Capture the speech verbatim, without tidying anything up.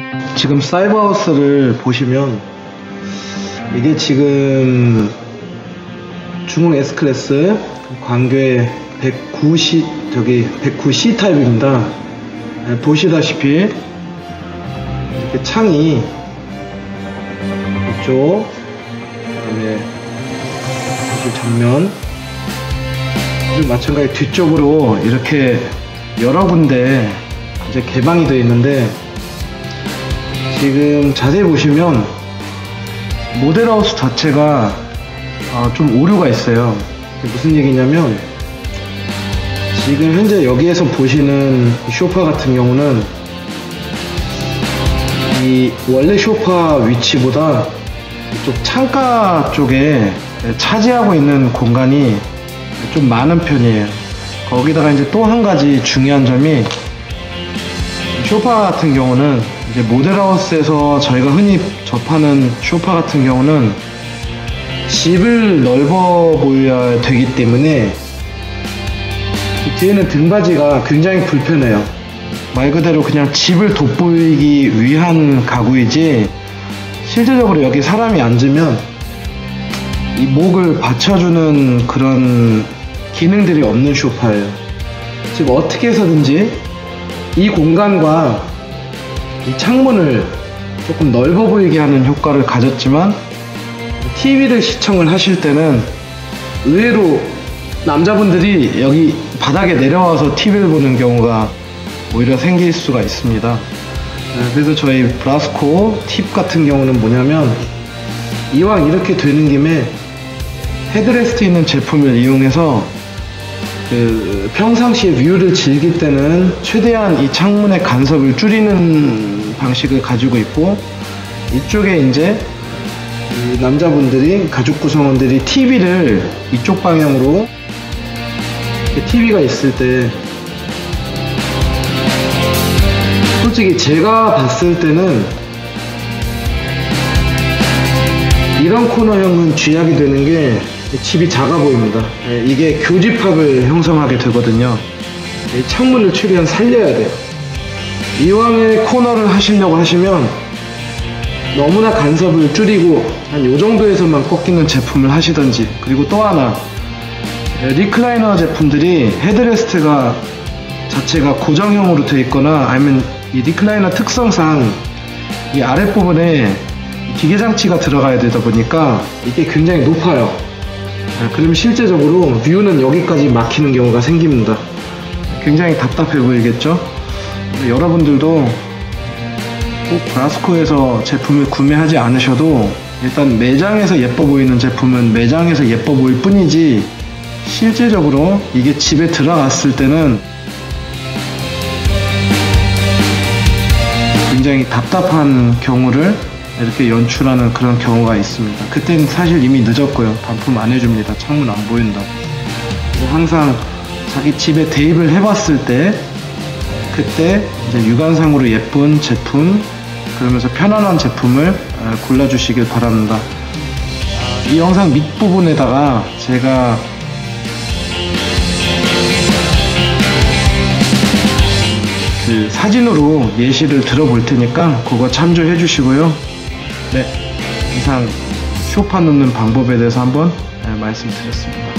지금 사이버하우스를 보시면 이게 지금 중흥 S클래스 광교의 백구 시 저기 백구 씨 타입입니다. 네, 보시다시피 이렇게 창이 이쪽, 그다음에 전면, 그리고 마찬가지 뒤쪽으로 이렇게 여러 군데 이제 개방이 되어 있는데, 지금 자세히 보시면 모델하우스 자체가 아, 좀 오류가 있어요. 무슨 얘기냐면, 지금 현재 여기에서 보시는 소파 같은 경우는 이 원래 소파 위치보다 이쪽 창가 쪽에 차지하고 있는 공간이 좀 많은 편이에요. 거기다가 이제 또 한 가지 중요한 점이, 소파 같은 경우는 이제 모델하우스에서 저희가 흔히 접하는 소파 같은 경우는 집을 넓어 보여야 되기 때문에 뒤에는 등받이가 굉장히 불편해요. 말 그대로 그냥 집을 돋보이기 위한 가구이지, 실질적으로 여기 사람이 앉으면 이 목을 받쳐주는 그런 기능들이 없는 소파예요. 지금 어떻게 해서든지 이 공간과 이 창문을 조금 넓어 보이게 하는 효과를 가졌지만, 티비를 시청을 하실 때는 의외로 남자분들이 여기 바닥에 내려와서 티비를 보는 경우가 오히려 생길 수가 있습니다. 그래서 저희 브라스코 팁 같은 경우는 뭐냐면, 이왕 이렇게 되는 김에 헤드레스트 있는 제품을 이용해서 그 평상시에 뷰를 즐길 때는 최대한 이 창문의 간섭을 줄이는 방식을 가지고 있고, 이쪽에 이제 이 남자분들이, 가족 구성원들이 티비를 이쪽 방향으로, 티비가 있을 때 솔직히 제가 봤을 때는 이런 코너형은 쥐약이 되는 게 집이 작아 보입니다. 이게 교집합을 형성하게 되거든요. 창문을 최대한 살려야 돼요. 이왕에 코너를 하시려고 하시면 너무나 간섭을 줄이고 한 요 정도에서만 꺾이는 제품을 하시던지, 그리고 또 하나, 리클라이너 제품들이 헤드레스트가 자체가 고정형으로 되어 있거나, 아니면 이 리클라이너 특성상 이 아랫부분에 기계장치가 들어가야 되다 보니까 이게 굉장히 높아요. 그럼 실제적으로 뷰는 여기까지 막히는 경우가 생깁니다. 굉장히 답답해 보이겠죠? 여러분들도 꼭 브라스코에서 제품을 구매하지 않으셔도 일단 매장에서 예뻐 보이는 제품은 매장에서 예뻐 보일 뿐이지, 실제적으로 이게 집에 들어갔을 때는 굉장히 답답한 경우를 이렇게 연출하는 그런 경우가 있습니다. 그때는 사실 이미 늦었고요. 반품 안 해줍니다. 창문 안 보인다고. 항상 자기 집에 대입을 해봤을 때, 그때 이제 육안상으로 예쁜 제품, 그러면서 편안한 제품을 골라주시길 바랍니다. 이 영상 밑부분에다가 제가 그 사진으로 예시를 들어볼 테니까 그거 참조해 주시고요. 네, 이상 소파 놓는 방법에 대해서 한번 말씀드렸습니다.